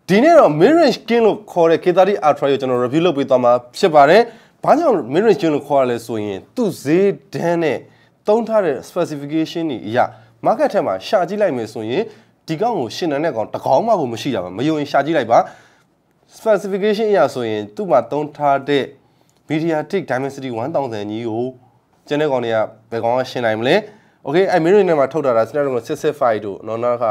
ဒီနေ့တော့ mid-range skin လို့ခေါ်တဲ့ K30 Ultra ကိုကျွန်တော် review လုပ်ပေးသွားမှာဖြစ်ပါတယ်။ဘာကြောင့် mid-range skin လို့ခေါ်ရလဲဆိုရင်သူ့ဈေးတန်းနဲ့သုံးထားတဲ့ specification တွေအရ market ထဲမှာရှာကြည့်လိုက်မယ်ဆိုရင်ဒီကောင်ကိုရှင်းနေတဲ့ကောင်တစ်ကောင်မှကိုမရှိတာပါမယုံရင်ရှာကြည့်လိုက်ပါ specification အရဆိုရင်သူ့မှာသုံးထားတဲ့ MediaTek Dimensity 1000ကြီးကိုကျန်တဲ့ကောင်တွေကဘယ်ကောင်ကရှင်းနိုင်မလဲ okay အဲ့ mid-range နဲ့မှာထုတ်ထားတာ Snapdragon 665တို့နော်နောက်က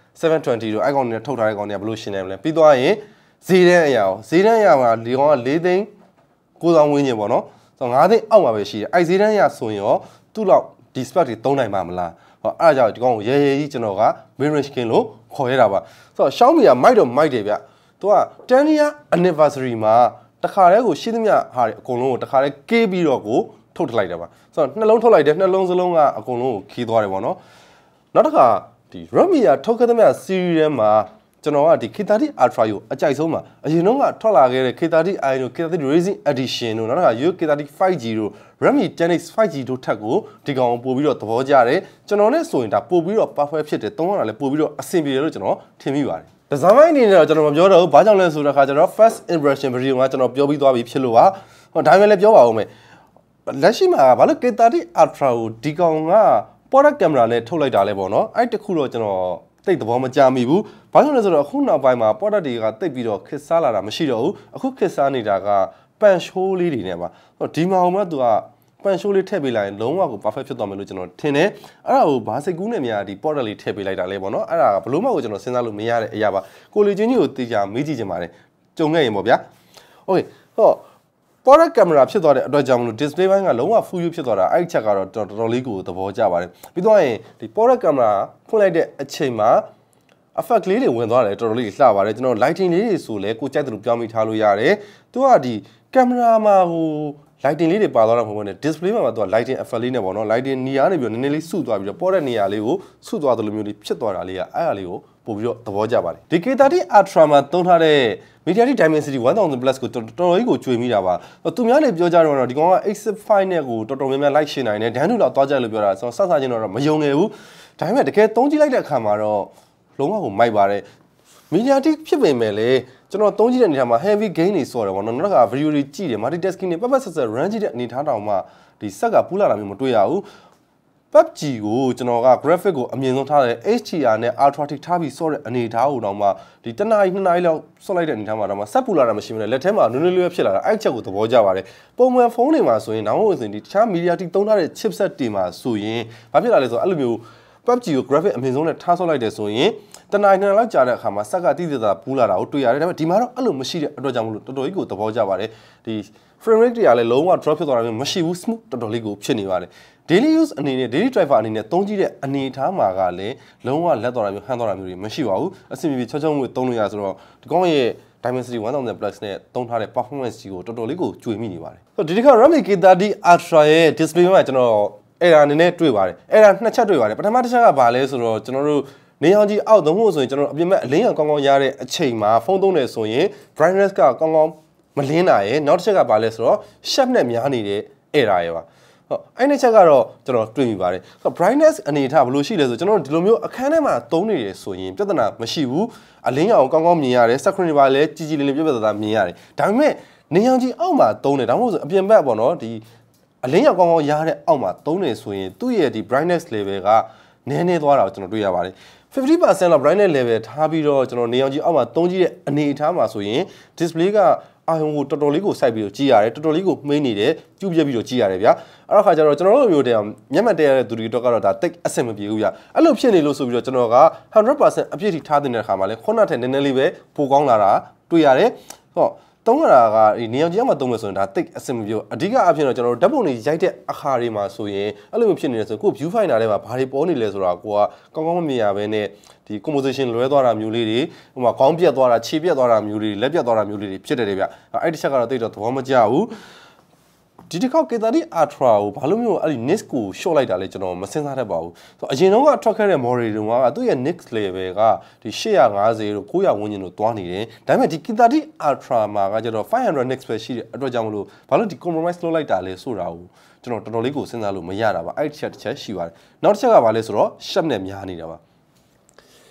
720တို့အဲ့ကောင်တွေထုတ်ထားတဲ့ကောင်တွေကဘယ်လိုရှင်းနိုင်မလဲပြီးသွားရင်ဈေးတန်းအရာရောဈေးတန်းအရာမှာဒီကောင်က4သိန်း9,000ဝန်းကျင်ပေါ့နော်ဆိုတော့5သိန်းအောက်မှာပဲရှိတယ်အဲ့ဈေးတန်းအရာဆိုရင်ရောသူ့လောက်ဒီ spec တွေသုံးနိုင်မှာမလားဟောအဲ့ဒါကြောင့်ဒီကောင်ကိုရဲရဲကြီးကျွန်တော်က mid-range skin လို့ခေါ်ရတာပါဆိုတော့ Xiaomi ကမိုက်တော့မိုက်တယ်ဗျသူက10 year anniversary မှာတခါတည်းကိုရှိသမျှဟာတွေအကုန်လုံးကိုတခါတည်းကေးပြီးတော့ကိုထုတ်ထလိုက်တာပါဆိုတော့နှလုံးထုတ်လိုက်တယ်နှလုံးစလုံးကအကုန်လုံးကိုခီးသွားတယ်ပေါ့နော်နောက်တစ်ခါဒီ Redmi ကထုတ်ခဲ့သမျှ series ထဲမှာကျွန်တော်ကဒီ K30 Ultra ကိုအကြိုက်ဆုံးပါအရင်တော့ကထွက်လာခဲ့တဲ့ K30 i တို့ K30 Racing Edition တို့နောက်တစ်ခါ K30 5G တို့ Redmi 10X 5G တို့ထက်ကိုဒီကောင်ပို့ပြီးတော့သဘောကျတယ်ကျွန်တော်နဲ့ဆိုရင်ဒါပို့ပြီးတော့ perfect ဖြစ်တယ်သုံးရတာလည်းပို့ပြီးတော့အဆင်ပြေတယ်လို့ကျွန်တော်ထင်မိပါတယ်ဒီဇိုင်းပိုင်းအနေနဲ့တော့ကျွန်တော်မပြောတော့ဘူးဘာကြောင့်လဲဆိုတော့ခါကျွန်တော် first impression video ကကျွန်တော်ပြောပြီးသွားပြီဖြစ်လို့ပါဟောဒါမှလည်းပြောပါဦးမယ်လက်ရှိမှာဘာလို့ K30 Ultra ကိုဒီကောင်က product camera နဲ့ထုတ်လိုက်တာလဲပေါ့နော်အဲ့တခုတော့ကျွန်တော်တိတ်သဘောမကျမိဘူးဘာလို့လဲဆိုတော့အခုနောက်ပိုင်းမှာ product တွေကတိတ်ပြီးတော့ခစ်စားလာတာမရှိတော့ဘူးအခုခစ်စားနေတာကပန်ရှိုးလေးတွေနဲ့ပါဒီမှာဟိုမှာသူကပန်ရှိုးလေးထည့်ပေးလိုက်ရင်လုံးဝကို perfect ဖြစ်သွားမယ်လို့ကျွန်တော်ထင်တယ်အဲ့ဒါကိုဘာစိတ်ကူးနဲ့များဒီ product လေးထည့်ပေးလိုက်တာလဲပေါ့နော်အဲ့ဒါကဘလို့မှကိုကျွန်တော်စဉ်းစားလို့မရတဲ့အရာပါကိုလီချင်းကြီးကိုတေချာမေးကြည့်ချင်ပါတယ်ကြုံခဲ့ရင်ပေါ့ဗျာ okay ဟောproduct camera ဖြစ်သွားတဲ့အတွက်ကြောင့်မလို့ display ဘိုင်းကလုံးဝ full view ဖြစ်သွားတာအဲ့ဒီချက်ကတော့တော်တော်လေးကိုသဘောကျပါတယ်ပြီးတော့ရင်ဒီ product camera ဖွင့်လိုက်တဲ့အချိန်မှာ effect လေးတွေဝင်သွားတယ်တော်တော်လေးလှပါတယ်ကျွန်တော် lighting လေးတွေဆိုလဲကိုကြိုက်တယ်လို့ပြောမိထားလို့ရတယ်သူကဒီ camera မှာဟို lighting လေးတွေပါသွားတာမဟုတ်ဘူးね display မှာသူက lighting effect လေးနဲ့ပေါ့နော် lighting နေရာနေပြီးတော့နည်းနည်းလေးစုသွားပြီးတော့ပေါ်တဲ့နေရာလေးကိုစုသွားတယ်လို့မျိုးလေးဖြစ်သွားတာလေးကအဲ့အရာလေးကိုပို့ပြီးတော့သဘောကျပါတယ်ဒီ K30 Ultra မှာသုံးထားတဲ့ MediaTek Dimensity 1000 Plus ကိုတော်တော်ကြီးကိုကျွေးမိတာပါသူများလည်းပြောကြတော့ဒီကောင်က X5 နဲ့ကိုတော်တော်များများလိုက်ရှင်းနိုင်တယ်ဒန်းတူလောက်သွားကြလို့ပြောတာဆိုတော့စစချင်းတော့မယုံခဲ့ဘူးဒါပေမဲ့တကယ်သုံးကြည့်လိုက်တဲ့အခါမှာတော့လုံးဝကိုမိုက်ပါတယ် MediaTek ဖြစ်ပေမဲ့လေကျွန်တော်သုံးကြည့်တဲ့အနေထားမှာ heavy gain တွေစော်တယ်ပေါ့နော်နောက်က video တွေကြည့်တယ် multitasking တွေပတ်ဆက် run ကြည့်တဲ့အနေထားတောင်မှဒီစက်ကပူးလာတာမျိုးမတွေ့ရဘူး PUBG ကိုကျွန်တော်က graphic ကိုအမြင့်ဆုံးထားတယ် HDR နဲ့ Ultra ထိထားပြီးစောတဲ့အနေထားကိုတောင်မှဒီ1နာရီ2နာရီလောက်စောလိုက်တဲ့အနေထားမှာတောင်မှဆက်ပူလာတာမရှိဘူးလေလက်ထဲမှာနွေးနွေးလေးဖြစ်လာတာအဲ့ချက်ကိုသဘောကျပါတယ်ပုံမှန်ဖုန်းတွေမှာဆိုရင်နောက်ဟုတ်ဆိုရင်ဒီတခြား MediaTek သုံးထားတဲ့ chipset တွေမှာဆိုရင်ဘာဖြစ်လာလဲဆိုတော့အဲ့လိုမျိုး PUBG ကို graphic အမြင့်ဆုံးနဲ့ထားဆော့လိုက်တယ်ဆိုရင်တနင်္လာနေ့လောက်ကြာတဲ့အခါမှာစက်ကတိတိကျကျပူးလာတာကိုတွေ့ရတယ်ဒါပေမဲ့ဒီမှာတော့အဲ့လိုမရှိတဲ့အတွက်ကြောင့်မလို့တော်တော်ကြီးကိုသဘောကျပါတယ်ဒီ frame rate တွေကလည်းလုံးဝ drop ဖြစ်သွားတာမျိုးမရှိဘူး smooth တော်တော်လေးကိုဖြစ်နေပါတယ် daily use အနေနဲ့ daily driver အနေနဲ့သုံးကြည့်တဲ့အနေအထားမှာကလည်းလုံးဝလက်သွားတာမျိုးဟန်သွားတာမျိုးတွေမရှိပါဘူးအဆင်ပြေချောချောမှုသုံးလို့ရဆိုတော့ဒီကောင်ရဲ့ Dimensity 1000 Plus နဲ့သုံးထားတဲ့ performance ကြီးကိုတော်တော်လေးကိုကျွေးမိနေပါတယ်ဆိုတော့ဒီတစ်ခါ Redmi K30 Ultra ရဲ့ display မှာကျွန်တော်အဲ့ဒါအနေနဲ့တွေ့ပါတယ်အဲ့ဒါနှစ်ချက်တွေ့ပါတယ်ပထမတစ်ချက်ကဘာလဲဆိုတော့ကျွန်တော်တို့နေအောင်ကြီးအောက်သုံးဖို့ဆိုရင်ကျွန်တော်အပြင်မဲ့အလင်းရောင်ကောင်းကောင်းရတဲ့အချိန်မှာဖုန်းသုံးနေဆိုရင် brightness ကကောင်းကောင်းမလင်းတာရယ်နောက်တစ်ချက်ကဘာလဲဆိုတော့ sharp နဲ့များနေတဲ့ error ရယ်ပါဟုတ်အဲ့ဒီချက်ကတော့ကျွန်တော်တွေ့မိပါတယ်ဆိုတော့ brightness အနေထားဘယ်လိုရှိလဲဆိုကျွန်တော်တို့ဒီလိုမျိုးအခန်းထဲမှာသုံးနေတယ်ဆိုရင်ပြဿနာမရှိဘူးအလင်းရောင်ကောင်းကောင်းမြင်ရတယ် screen တွေပါလည်းကြီးကြီးလေးလေးပြပြသားမြင်ရတယ်ဒါပေမဲ့နေအောင်ကြီးအောက်မှာသုံးတယ်ဒါမှမဟုတ်ဆိုအပြင်ဘက်ပေါ့နော်ဒီအလင်းရောင်ကောင်းကောင်းရတဲ့အောက်မှာသုံးနေဆိုရင်သူ့ရဲ့ဒီ brightness level ကနည်းနည်းသွားတာကိုကျွန်တော်တွေ့ရပါတယ်50% လောက် brightness level ထားပြီးတော့ကျွန်တော်နေအောင်ကြီးအောက်မှာသုံးကြည့်တဲ့အနေအထားမှာဆိုရင် display ကအာရုံကိုတော်တော်လေးကိုစိုက်ပြီးတော့ကြည့်ရတယ်တော်တော်လေးကိုမှိန်းနေတယ်ကျူးပြက်ပြီးတော့ကြည့်ရတယ်ဗျာအဲ့တော့ခါကျတော့ကျွန်တော်တို့မျိုးတည်းမျက်မှန်တရတဲ့သူတွေတော့ကတော့ဒါတိတ်အဆင်မပြေဘူးဗျာအဲ့လိုဖြစ်နေလို့ဆိုပြီးတော့ကျွန်တော်က 100% အပြည့်ထိထားတဲ့အခါမှာလဲခုနကထက်နည်းနည်းလေးပဲပိုကောင်းလာတာတွေ့ရတယ်ဟောသုံးရတာကဒီနေအောင်ကြီးမှာသုံးမယ်ဆိုရင်ဒါတိတ်အဆင်မပြေဘူးအဓိကအဖြစ်တော့ကျွန်တော်တို့ဓာတ်ပုံတွေရိုက်တဲ့အခါတွေမှာဆိုရင်အဲ့လိုမျိုးဖြစ်နေတယ်ဆိုကို view finder ထဲမှာဘာတွေပေါ်နေလဲဆိုတာကိုကကောင်းကောင်းမမြင်ရဘဲနဲ့ဒီ composition လွဲသွားတာမျိုးလေးတွေဟိုမှာခေါင်းပြက်သွားတာခြေပြက်သွားတာမျိုးလေးတွေလက်ပြက်သွားတာမျိုးလေးတွေဖြစ်တယ်ဗျအဲ့ဒီချက်ကတော့တိတ်တော့သဘောမကျဘူးဒီတစ်ခေါက် K30 Ultra ကိုဘာလို့မျိုးအဲ့ဒီ nix ကို short လိုက်တာလဲကျွန်တော်မစဉ်းစားတတ်ပါဘူးဆိုတော့အရင်တော့ကထွက်ခဲ့တဲ့ model တွေကသူ့ရဲ့ nix level ကဒီ850တို့900ဝန်းကျင်တို့တွားနေတယ်ဒါပေမဲ့ဒီ K30 Ultra မှာကကျတော့500 nix ပဲရှိတဲ့အတွက်ကြောင့်မလို့ဘာလို့ဒီ compromise လုပ်လိုက်တာလဲဆိုတာကိုကျွန်တော်တော်တော်လေးကိုစဉ်းစားလို့မရတာပါအဲ့ဒီချက်တစ်ချက်ရှိပါတယ်နောက်တစ်ချက်ကဘာလဲဆိုတော့ sharp နဲ့များနေတာပါ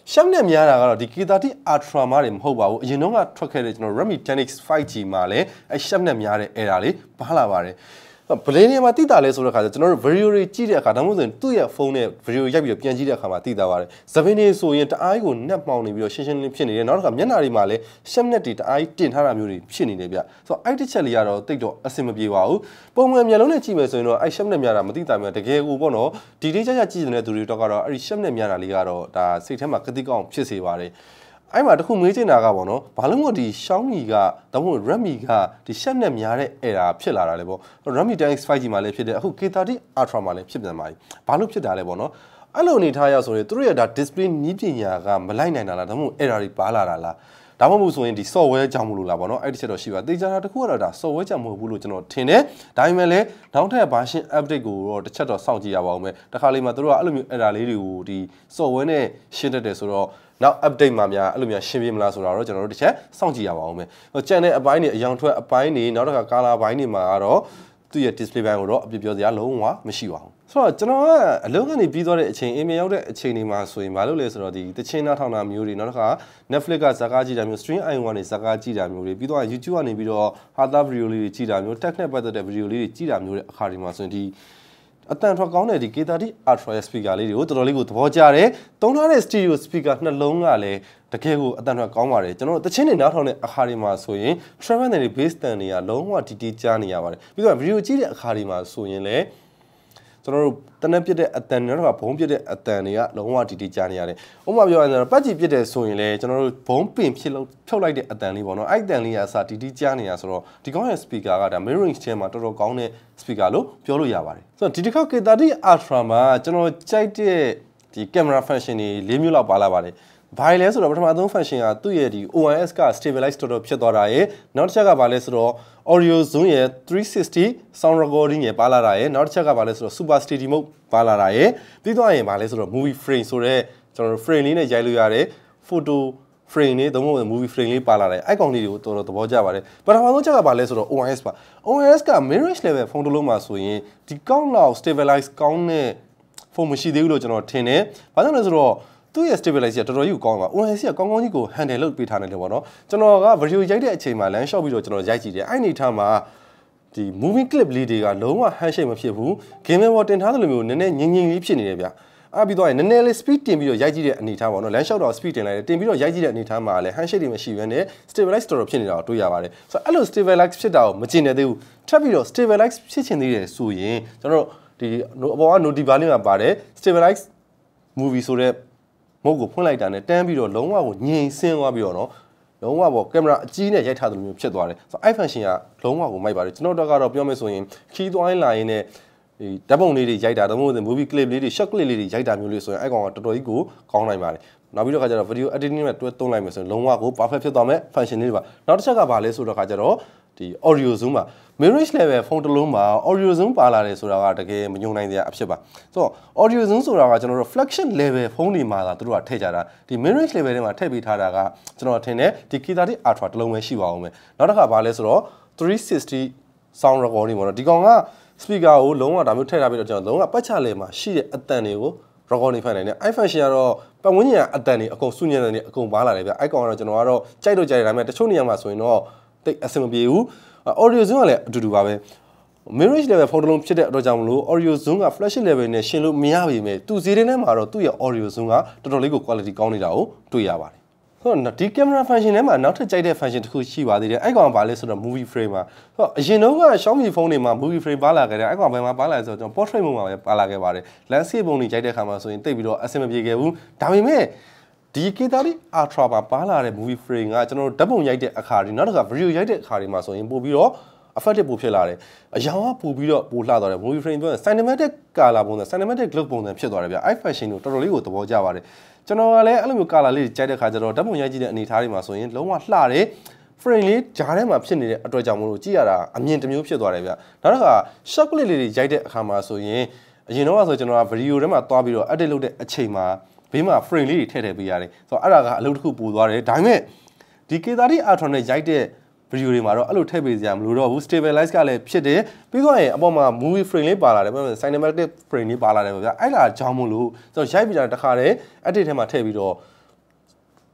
ရှမ်းနဲ့များတာကတော့ဒီ K30 Ultra မှာတွေမဟုတ်ပါဘူးအရင်တော့ကထွက်ခဲ့တဲ့ကျွန်တော် Redmi 10X 5G မှာလည်းအဲရှမ်းနဲ့များတဲ့ error လေးပါလာပါတယ်ဘယ်နေမှာတိတာလဲဆိုတဲ့အခါကျကျွန်တော်တို့ video တွေကြည့်တဲ့အခါဒါမှမဟုတ်သူ့ရဲ့ဖုန်းနဲ့ video ရိုက်ပြီးတော့ပြန်ကြည့်တဲ့အခါမှာတိတာပါတယ်။သပင်းနေဆိုရင်တအားကိုနှက်မှောင်နေပြီးတော့ရှင်းရှင်းလင်းဖြစ်နေတယ်။နောက်တစ်ခါမျက်နှာတွေမှာလည်းရှက်နဲ့တွေတအားတင်ထားတာမျိုးတွေဖြစ်နေတယ်ဗျ။ဆိုတော့အဲ့တစ်ချက်လေးကတော့တိတ်တော့အဆင်မပြေပါဘူး။ပုံမှန်မျက်လုံးနဲ့ကြည့်မယ်ဆိုရင်တော့အဲ့ရှက်နဲ့များတာမတိတာမျိုးတကယ်ကိုပေါ့နော်ဒီလေးကြကြကြည့်နေတဲ့သူတွေတော့ကတော့အဲ့ဒီရှက်နဲ့များတာလေးကတော့ဒါစိတ်ထဲမှာကတိကောင်းဖြစ်စေပါတယ်။အဲ့မှာတခုမေးချင်တာကပေါ့နော်ဘာလို့မို့ဒီ Xiaomi ကဒါမှမဟုတ် Redmi ကဒီရှက်နဲ့များတဲ့ error ဖြစ်လာတာလဲပေါ့ Redmi 10X 5G မှာလည်းဖြစ်တယ်အခု K30 Ultra မှာလည်းဖြစ်ပြန်ပါပြီဘာလို့ဖြစ်တာလဲပေါ့နော်အဲ့လိုအနေထားရဆိုရင်သူတို့ရဲ့ဒါ display နည်းပညာကမလိုက်နိုင်တာလားဒါမှမဟုတ် error တွေပါလာတာလားဒါမှမဟုတ်ဆိုရင်ဒီ software ကြောင့်မလို့လားပေါ့နော်အဲ့ဒီချက်တော့ရှိပါသေချာတာတခုကတော့ဒါ software ကြောင့်မဟုတ်ဘူးလို့ကျွန်တော်ထင်တယ်ဒါပေမဲ့လည်းနောက်ထပ် version update ကိုတော့တစ်ချက်တော့စောင့်ကြည့်ရပါဦးမယ်တခါလေးမှာသူတို့ကအဲ့လိုမျိုး error လေးတွေကိုဒီ software နဲ့ရှင်းတတ်တယ်ဆိုတော့နောက် update မှာများအဲ့လိုများရှင်းပြမလားဆိုတာတော့ကျွန်တော်တို့တစ်ချက်စောင့်ကြည့်ရပါဦးမယ်ကျန်တဲ့အပိုင်းတွေအယောင်ထွက်အပိုင်းတွေနောက်တစ်ခါ color ဘိုင်းတွေမှာကတော့သူ့ရဲ့ display ဘိုင်းကိုတော့အပြပြောစရာလုံးဝမရှိပါဘူးဆိုတော့ကျွန်တော်ကအလုပ်ကနေပြီးသွားတဲ့အချိန်အိမ်မရောက်တဲ့အချိန်တွေမှာဆိုရင်မလုပ်လဲဆိုတော့ဒီတချင်းနားထောင်တာမျိုးတွေနောက်တစ်ခါ Netflix ကဇာကားကြည့်တာမျိုး stream icon ကနေဇာကားကြည့်တာမျိုးတွေပြီးတော့ YouTube ကနေပြီးတော့ဟာတာ video လေးတွေကြည့်တာမျိုး tech နဲ့ပတ်သက်တဲ့ video လေးတွေကြည့်တာမျိုးတွေအခါဒီမှာဆိုရင်ဒီအတန်ထွက်ကောင်းတဲ့ဒီ K30 Ultra speaker လေးတွေကိုတော်တော်လေးကိုသဘောကျတယ်။သုံးထားတဲ့ stereo speaker နှလုံးကလည်းတကယ်ကိုအတန်ထွက်ကောင်းပါတယ်။ကျွန်တော်တို့တချင်းတွေနားထောင်တဲ့အခါတွေမှာဆိုရင် travel နဲ့ bass တန်တွေကလုံးဝတီတီကြားနေရပါတယ်။ပြီးတော့ video ကြည့်တဲ့အခါတွေမှာဆိုရင်လည်းကျွန်တော်တို့တနက်ပြတဲ့အတန်တွေတော့ဘုံပြတဲ့အတန်တွေကလုံးဝတီတီကြားနေရတယ်။ဥပမာပြောရရင်ပတ်ကြည့်ပြတဲ့ဆိုရင်လည်းကျွန်တော်တို့ဘုံပင်ဖြစ်လို့ဖြုတ်လိုက်တဲ့အတန်လေးပေါ့နော်။အဲ့အတန်လေးကအစားတီတီကြားနေရဆိုတော့ဒီကောင်းတဲ့ speaker ကဒါ mid range ထဲမှာတော်တော်ကောင်းတဲ့ speaker လို့ပြောလို့ရပါတယ်။ဆိုတော့ဒီတစ်ခေါက် K30 Ultra မှာကျွန်တော်ကြိုက်တဲ့ဒီ camera function တွေ၄မျိုးလောက်ပါလာပါတယ်။ဘာလဲဆိုတော့ပထမဆုံး function ကသူ့ရဲ့ဒီ OIS က stabilize တော်တော်ဖြစ်သွားတာရယ်နောက်တစ်ချက်ကဘာလဲဆိုတော့ audio zoom ရဲ့360 sound recording ရဲ့ပါလာတာရယ်နောက်တစ်ချက်ကဘာလဲဆိုတော့ super steady mode ပါလာတာရယ်ပြီးတော့ရင်ဘာလဲဆိုတော့ movie frame ဆိုတော့ကျွန်တော်တို့ frame လေးနဲ့ရိုက်လို့ရတယ် photo frame လေးသုံးဖို့ movie frame လေးပါလာတယ်အဲ့ကောင်လေးတွေကိုတော်တော်သဘောကျပါတယ်ပထမဆုံးချက်ကဘာလဲဆိုတော့ OIS ပါ OIS က mid range level ဖုန်းတစ်လုံးမှာဆိုရင်ဒီကောင်းလောက် stabilize ကောင်းတဲ့ဖုန်းမရှိသေးဘူးလို့ကျွန်တော်ထင်တယ်ဘာကြောင့်လဲဆိုတော့သူ့ရဲ့ stabilize ကတော်တော်ကြီးကိုကောင်းပါ OIS ကကောင်းကောင်းကြီးကို handle လုပ်ပေးထားနိုင်တယ်ပေါ့နော်ကျွန်တော်က video ရိုက်တဲ့အချိန်မှာ land shot ပြီးတော့ကျွန်တော်ရိုက်ကြည့်တယ်အဲ့ဒီထားမှာဒီ moving clip လေးတွေကလုံးဝ handshake မဖြစ်ဘူး game ပေါ်တင်ထားသလိုမျိုးနည်းနည်းငြင်းငြင်းလေးဖြစ်နေတယ်ဗျအားပြီးတော့နည်းနည်းလေး speed တင်ပြီးတော့ရိုက်ကြည့်တဲ့အနေထားပေါ့နော် land shot တော့ speed တင်လိုက်တယ်တင်ပြီးတော့ရိုက်ကြည့်တဲ့အနေထားမှာလည်း handshake တွေမရှိဘဲနဲ့ stabilize တော်တော်ဖြစ်နေတာကိုတွေ့ရပါတယ်ဆိုတော့အဲ့လို stabilize ဖြစ်တာကိုမကျင်နေသေးဘူးထပ်ပြီးတော့ stabilize ဖြစ်ချင်သေးတယ်ဆိုရင်ကျွန်တော်တို့ဒီအပေါ်က note bar လေးမှာပါတယ် stabilize movie ဆိုတဲ့မုတ်ကိုဖွင့်လိုက်တာနဲ့တန်းပြီးတော့လုံးဝကိုငြိမ်ဆင်းသွားပြီးတော့နော်လုံးဝပေါ့ကင်မရာအကြီးနဲ့ရိုက်ထားသလိုမျိုးဖြစ်သွားတယ်ဆိုတော့ iPhone ကလုံးဝကိုမိုက်ပါတယ်ကျွန်တော်တို့ကတော့ပြောမယ်ဆိုရင်ခီးသွားလာရင်းနဲ့ဒီဓာတ်ပုံလေးတွေရိုက်တာဒါမှမဟုတ် movie clip လေးတွေ short clip လေးတွေရိုက်တာမျိုးလေးဆိုရင်အဲ့ကောင်ကတော်တော်ကြီးကိုကောင်းနိုင်ပါတယ်နောက်ပြီးတော့ခါကျတော့ video editing နဲ့တွဲသုံးလိုက်မယ်ဆိုရင်လုံးဝကို perfect ဖြစ်သွားမယ် function လေးတွေပါနောက်တစ်ချက်ကဘာလဲဆိုတော့ခါကျတော့ဒီ audio zoom မှာ mid range level ဖုန်းတစ်လုံးမှာ audio zoom ပါလာတယ်ဆိုတာကတကယ်မယုံနိုင်စရာအဖြစ်ပါဆိုတော့ audio zoom ဆိုတာကကျွန်တော်တို့ flagship level ဖုန်းတွေမှာသာတို့ကထည့်ကြတာဒီ mid range level ထဲမှာထည့်ပေးထားတာကကျွန်တော်ထင်တယ်ဒီ K30 Ultra တစ်လုံးပဲရှိပါအောင်မယ်နောက်တစ်ခါဘာလဲဆိုတော့360 sound recording ပေါ့နော်ဒီကောင်က speaker ကိုလုံးဝဒါမျိုးထည့်ထားပြီးတော့ကျွန်တော်လုံးဝပတ်ချလဲမှာရှိတဲ့အတန်တွေကို recording ဖိုင်နိုင်တယ် iPhone ကတော့ပတ်ဝန်းကျင်ကအတန်တွေအကုန်စုညံ့တယ်အကုန်ပါလာတယ်ဗျအဲ့ကောင်ကတော့ကျွန်တော်ကတော့ကြိုက်တော့ကြိုက်တယ်ဒါပေမဲ့တချို့နေရာမှာဆိုရင်တော့တိတ်အဆင်မပြေဘူး audio zoom ကလည်းအတူတူပါပဲ mid range level ဖုန်းတစ်လုံးဖြစ်တဲ့အတွက်ကြောင့်မလို့ audio zoom က flagship level နဲ့ရှင်းလို့မရပါဘူးသူစီးတဲ့ထဲမှာတော့သူ့ရဲ့ audio zoom ကတော်တော်လေးကို quality ကောင်းနေတာကိုတွေ့ရပါတယ်ဆိုတော့ဒီ camera function ထဲမှာနောက်ထပ်ကြိုက်တဲ့ function တစ်ခုရှိပါသေးတယ်အဲ့ကောင်ကဘာလဲဆိုတော့ movie frame ပါဆိုတော့အရင်တုန်းက Xiaomi ဖုန်းတွေမှာ movie frame ပါလာခဲ့တယ်အဲ့ကောင်ဘယ်မှာပါလာလဲဆိုတော့ကျွန်တော် portrait mode မှာပဲပါလာခဲ့ပါတယ် landscape ပုံတွေကြိုက်တဲ့အခါမှာဆိုရင်တိတ်ပြီးတော့အဆင်မပြေခဲ့ဘူးဒါပေမဲ့ဒီ K30 Ultra မှာပါလာတဲ့ movie frame ကကျွန်တော်တို့ဓာတ်ပုံရိုက်တဲ့အခါတွေနောက်တစ်ခါ video ရိုက်တဲ့အခါတွေမှာဆိုရင်ပို့ပြီးတော့ effective ပို့ဖြစ်လာတယ်အရောင်ကပို့ပြီးတော့ပို့လှသွားတယ် movie frame ပြောရင် cinematic color ပုံစံ cinematic look ပုံစံဖြစ်သွားတယ်ဗျ iPhone ကိုတော်တော်လေးကိုသဘောကျပါတယ်ကျွန်တော်ကလည်းအဲ့လိုမျိုး color လေးကြိုက်တဲ့ခါကျတော့ဓာတ်ပုံရိုက်ကြည့်တဲ့အနေအထားတွေမှာဆိုရင်လုံးဝလှတယ် frame လေးဂျားထဲမှာဖြစ်နေတဲ့အတွက်ကြောင့်မလို့ကြည့်ရတာအမြင်တစ်မျိုးဖြစ်သွားတယ်ဗျနောက်တစ်ခါ shot clip လေးတွေရိုက်တဲ့အခါမှာဆိုရင်အရင်တော့ဆိုကျွန်တော်က video ထဲမှာသွားပြီးတော့ edit လုပ်တဲ့အချိန်မှာဘေးမှာ frame လေးတွေထည့်ထည့်ပေးရတယ်ဆိုတော့အဲ့ဒါကအလုပ်တစ်ခုပို့သွားတယ်ဒါပေမဲ့ဒီ K30 Ultra နဲ့ရိုက်တဲ့ video တွေမှာတော့အဲ့လိုထည့်ပေးစရာမလိုတော့ဘူး stabilize ကလည်းဖြစ်တယ်ပြီးတော့ရင်အပေါ်မှာ movie frame လေးပါလာတယ် cinematic frame လေးပါလာတယ်ဗျာအဲ့ဒါကြောင့်မို့လို့ကျွန်တော်ရိုက်ပြီးတာတခါတည်း edit ထဲမှာထည့်ပြီးတော့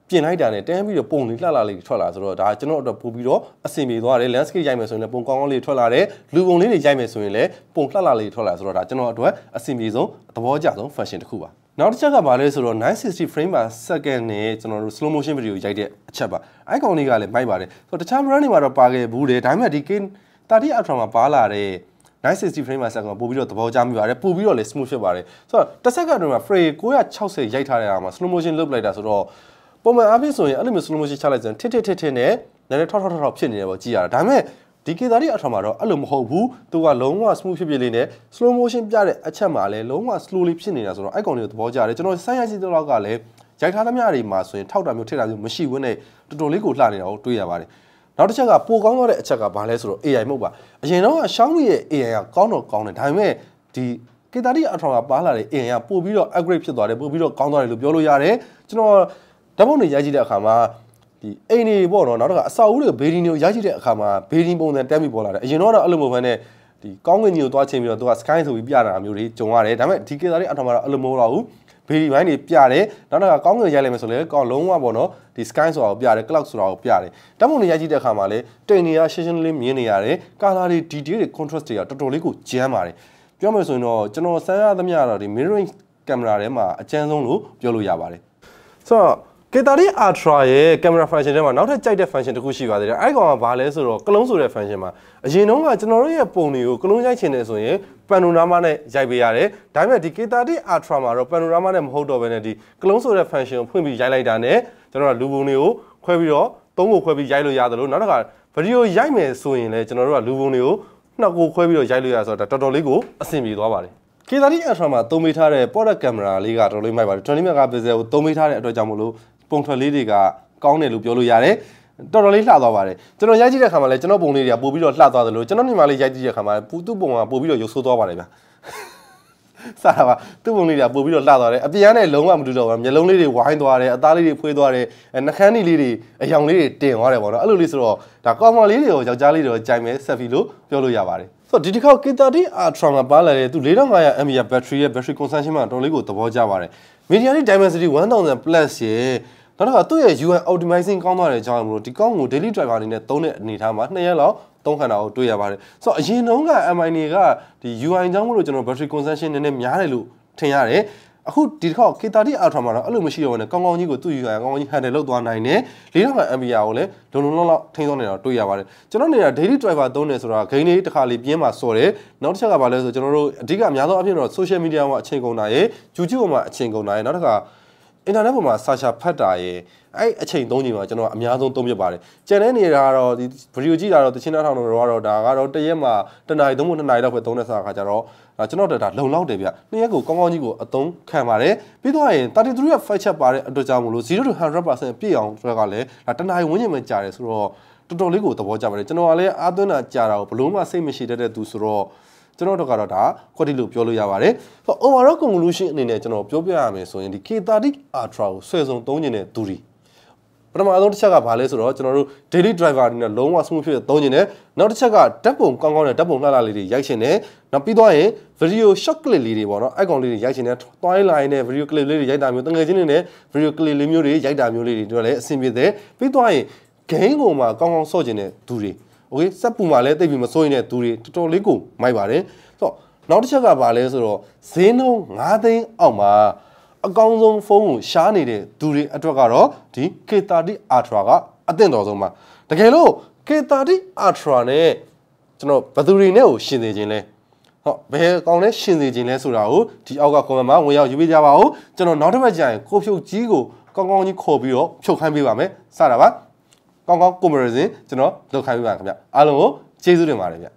ပြင်လိုက်တာနဲ့တန်းပြီးတော့ပုံလေးလှလေးထွက်လာဆိုတော့ဒါကျွန်တော်တို့ပို့ပြီးတော့အဆင်ပြေသွားတယ် landscape ရိုက်မယ်ဆိုရင်လည်းပုံကောင်းကောင်းလေးထွက်လာတယ်လူပုံလေးတွေရိုက်မယ်ဆိုရင်လည်းပုံလှလေးထွက်လာဆိုတော့ဒါကျွန်တော်တို့အဆင်ပြေဆုံးသဘောကျဆုံး function တစ်ခုပါနောက်တစ်ချက်ကဘာလဲဆိုတော့960 frame per second နဲ့ကျွန်တော်တို့ slow motion video ရိုက်တဲ့အချက်ပါအဲ့ကောင်လေးကလည်းမိုက်ပါတယ်ဆိုတော့တခြား brand တွေမှာတော့ပါခဲ့ဘူးတယ်ဒါပေမဲ့ဒီ K30 Ultra မှာပါလာတဲ့960 frame per second ပို့ပြီးတော့သဘောကျမိပါတယ်ပို့ပြီးတော့လည်း smooth ဖြစ်ပါတယ်ဆိုတော့တစ်စက္ကန့်အတွင်းမှာ frame 960ရိုက်ထားတဲ့အားမှာ slow motion လုပ်လိုက်တာဆိုတော့ပုံမှန်အားဖြင့်ဆိုရင်အဲ့လိုမျိုး slow motion ချလိုက်စံထစ်နဲ့နည်းနည်းထောက်ဖြစ်နေတယ်ပေါ့ကြည့်ရတာဒါပေမဲ့ဒီ K30 Ultra မှာတော့အဲ့လိုမဟုတ်ဘူးသူကလုံးဝ smooth ဖြစ်လေးနဲ့ slow motion ပြတဲ့အချက်မှာလည်းလုံးဝ slow လေးဖြစ်နေတာဆိုတော့အဲ့ကောင်လေးကိုသဘောကျတယ်ကျွန်တော်ဆိုင်းရရှိတဲ့လောက်ကလည်းရိုက်ထားသမျှတွေမှာဆိုရင်ထောက်တာမျိုးထစ်တာမျိုးမရှိဘူးနဲ့တော်တော်လေးကိုလှနေတာကိုတွေ့ရပါတယ်နောက်တစ်ချက်ကပိုကောင်းသွားတဲ့အချက်ကဘာလဲဆိုတော့ AI မဟုတ်ပါအရင်တော့ Xiaomi ရဲ့ AI ကကောင်းတယ်ဒါပေမဲ့ဒီ K30 Ultra ကပါလာတဲ့ AI ကပို့ပြီးတော့ upgrade ဖြစ်သွားတယ်ပို့ပြီးတော့ကောင်းသွားတယ်လို့ပြောလို့ရတယ်ကျွန်တော်ဓာတ်ပုံတွေရိုက်ကြည့်တဲ့အခါမှာဒီအိမ်တွေပေါ့နော်နောက်တော့အဆောက်အဦတွေဘေးဒင်းတွေကိုရိုက်ကြည့်တဲ့အခါမှာဘေးဒင်းပုံစံတက်ပြီးပေါ်လာတယ်အရင်တော့အဲ့လိုမျိုးပဲနဲ့ဒီကောင်းကင်ကြီးကိုသွားချိန်ပြီးတော့သူက sky ဆိုပြီးပြတာမျိုးတွေကြုံရတယ်ဒါပေမဲ့ဒီ K30 Ultra မှာတော့အဲ့လိုမဟုတ်တော့ဘူးဘေးဒီဘိုင်းတွေပြတယ်နောက်တော့ကောင်းကင်ရိုက်လိုက်မယ်ဆိုလည်းကောင်းလုံးဝပေါ့နော်ဒီ sky ဆိုတာကိုပြတယ် cloud ဆိုတာကိုပြတယ်ဓာတ်ပုံတွေရိုက်ကြည့်တဲ့အခါမှာလည်းတိမ်တွေကရှင်းရှင်းလေးမြင်နေရတယ် color တွေ detail တွေ contrast တွေကတော်တော်လေးကိုကျန်းပါတယ်ပြောမယ်ဆိုရင်တော့ကျွန်တော်ဆန်းရသမျှတော့ဒီ mirroring camera ထဲမှာအကျန်းဆုံးလို့ပြောလို့ရပါတယ်ဆိုတော့K30 Ultra ရဲ့ camera function ထဲမှာနောက်ထပ်ကြိုက်တဲ့ function တစ်ခုရှိပါသေးတယ်အဲ့ကောင်ကဘာလဲဆိုတော့ကလုံးဆိုတဲ့ function မှာအရင်တုန်းကကျွန်တော်တို့ရဲ့ပုံတွေကိုကလုံးရိုက်ချင်တယ်ဆိုရင် panorama နဲ့ရိုက်ပေးရတယ်ဒါပေမဲ့ဒီ K30 Ultra မှာတော့ panorama နဲ့မဟုတ်တော့ဘဲနဲ့ဒီကလုံးဆိုတဲ့ function ကိုဖွင့်ပြီးရိုက်လိုက်တာနဲ့ကျွန်တော်တို့လူပုံတွေကိုခွဲပြီးတော့သုံးကိုခွဲပြီးရိုက်လို့ရတယ်လို့နောက်တစ်ခါ video ရိုက်မယ်ဆိုရင်လည်းကျွန်တော်တို့ကလူပုံတွေကိုနှစ်ကိုခွဲပြီးတော့ရိုက်လို့ရဆိုတော့တော်တော်လေးကိုအဆင်ပြေသွားပါတယ်K30 Ultra မှာသုံးပေးထားတဲ့ product camera လေးကတော်တော်လေးမိုက်ပါတယ်20 megapixel ကိုသုံးပေးထားတဲ့အတွက်ကြောင့်မလို့ပုံထွက်လေးတွေကကောင်းတယ်လို့ပြောလို့ရတယ်တော်တော်လေးလှသွားပါတယ်ကျွန်တော်ရိုက်ကြည့်တဲ့ခါမှာလည်းကျွန်တော်ပုံလေးတွေကပို့ပြီးတော့လှသွားတယ်လို့ကျွန်တော်ညီမလေးရိုက်ကြည့်တဲ့ခါမှာသူ့ပုံကပို့ပြီးတော့ရုပ်ဆိုးသွားပါတယ်ဗျာစားတာပါသူ့ပုံလေးတွေကပို့ပြီးတော့လှသွားတယ်အပြန်နဲ့လုံးဝမတူတော့ဘူးမျက်လုံးလေးတွေဝိုင်းသွားတယ်အသားလေးတွေဖွေးသွားတယ်နှာခမ်းလေးတွေအယောင်လေးတွေတင်သွားတယ်ပေါ့နော်အဲ့လိုလေးဆိုတော့ဒါကောင်မလေးတွေကိုယောက်ျားလေးတွေကိုကြိုင်မဲ့ဆက်ဖီလို့ပြောလို့ရပါတယ်ဆိုတော့ဒီတစ်ခေါက် K30 Ultra မှာပါလာတဲ့သူ 4500 mAh battery ရဲ့ battery consumption မှာတော်လေးကိုသဘောကျပါတယ် Mediatek Dimensity 1000 Plus ရဲ့နောက်တော့သူ့ရဲ့ UI optimizing ကောင်းသွားတဲ့အကြောင်းမလို့ဒီကောင်းကို daily driver အနေနဲ့သုံးတဲ့အနေအထားမှာ2ရက်လောက်သုံးခါတာကိုတွေ့ရပါတယ်ဆိုတော့အရင်တုန်းက MI တွေကဒီ UI အကြောင်းမလို့ကျွန်တော် battery consumption နည်းနည်းများတယ်လို့ထင်ရတယ်အခုဒီတစ်ခေါက် K30 Ultra မှာတော့အဲ့လိုမရှိတော့ဘဲနဲ့ကောင်းကောင်းကြီးကိုသူ့ UI ကောင်းကောင်းကြီး handle လုပ်သွားနိုင်တယ်4500 mAh ကိုလည်းလုံလောက်ထိန်းသွားနေတာတွေ့ရပါတယ်ကျွန်တော်နေတာ daily driver သုံးတယ်ဆိုတာဂိမ်းလေးတစ်ခါလေးပြင်းမှာစော်တယ်နောက်တစ်ချက်ကဘာလဲဆိုကျွန်တော်တို့အဓိကအများဆုံးအဖြစ်တော့ social media မှာအချိန်ကုန်တာရယ် YouTube မှာအချိန်ကုန်တာရယ်နောက်တစ်ခါinternet ပေါ်မှာ search ဖတ်တာရယ်အဲ့အချိန်သုံးချိန်မှာကျွန်တော်အများဆုံးသုံးပြပါတယ်ကျန်တဲ့နေရာကတော့ဒီ video ကြည့်တာတော့တချင်းနှာထောင်တော့ဒါကတော့တစ်ရက်မှာတစ်နာရီသုံးဖို့2နာရီလောက်ပဲသုံးတဲ့စာခါကြတော့ကျွန်တော်ဒါလုံလောက်တယ်ဗျနှစ်ရက်ကိုကောင်းကောင်းကြီးကိုအသုံးခံပါတယ်ပြီးတော့ရင်33ရဲ့ 5 ချက်ပါတဲ့အတွက်ကြောင့်မလို့0 to 100% ပြည့်အောင်ဆိုတော့ကလည်းဒါတစ်နာရီဝန်းကျင်ပဲကြာတယ်ဆိုတော့တော်တော်လေးကိုသဘောကျပါတယ်ကျွန်တော်ကလည်းအားသွင်းတာကြာတာကိုဘလို့မှစိတ်မရှိတတ်တဲ့သူဆိုတော့ကျွန်တော်တို့ကတော့ဒါခွက်တိလို့ပြောလို့ရပါတယ်ဆိုတော့ overall conclusion အနေနဲ့ကျွန်တော်ပြောပြရမယ်ဆိုရင်ဒီ K30 Ultra ကိုဆွဲဆောင်သုံးနေတဲ့သူတွေပထမအဆုံးတစ်ချက်ကဘာလဲဆိုတော့ကျွန်တော်တို့ daily driver အနေနဲ့လုံးဝ smooth ဖြစ်သုံးနေတယ်နောက်တစ်ချက်ကဓာတ်ပုံကောင်းကောင်းနဲ့ဓာတ်ပုံလှလှလေးတွေရိုက်ရှင်တယ်နောက်ပြီးတော့ရင် video short clip လေးတွေပေါ့နော် icon လေးတွေရိုက်ရှင်တယ်တွိုင်းလိုင်းနဲ့ video clip လေးတွေရိုက်တာမျိုးတငယ်ချင်းတွေနဲ့ video clip လေးမျိုးတွေရိုက်တာမျိုးလေးတွေတို့လည်းအဆင်ပြေတယ်ပြီးတော့ရင် game ကိုမှကောင်းကောင်းဆော့ကျင်တဲ့သူတွေ okay စက်ပူမှာလည်းတိတ်ပြီးမစိုးရင်တဲ့သူတွေတော်တော်လေးကိုမိုက်ပါတယ်ဆိုတော့နောက်တစ်ချက်ကဘာလဲဆိုတော့ဈေးနှုန်း9သိန်းအောက်မှာအကောင်းဆုံးဖုန်းကိုရှားနေတဲ့သူတွေအတွက်ကတော့ဒီ K30 Ultra ကအသင့်တော်ဆုံးပါတကယ်လို့ K30 Ultra နဲ့ကျွန်တော်ဘယ်သူတွေနဲ့ကိုရှင်စေခြင်းလဲဟောဘယ်ကောင်လဲရှင်စေခြင်းလဲဆိုတာကိုဒီအောက်က comment မှာဝင်ရောက်ယူပေးကြပါဦးကျွန်တော်နောက်တစ်ပတ်ကျရင်ကိုဖြုတ်ကြီးကိုကောင်းကောင်းကြီးခေါ်ပြီးတော့ဖြုတ်ခိုင်းပေးပါမယ်စတာပါကောင်းကောင်း comparison ကျွန်တော်လုပ်ခိုင်းပေးပါခင်ဗျအားလုံးကိုကျေးဇူးတင်ပါတယ်ဗျ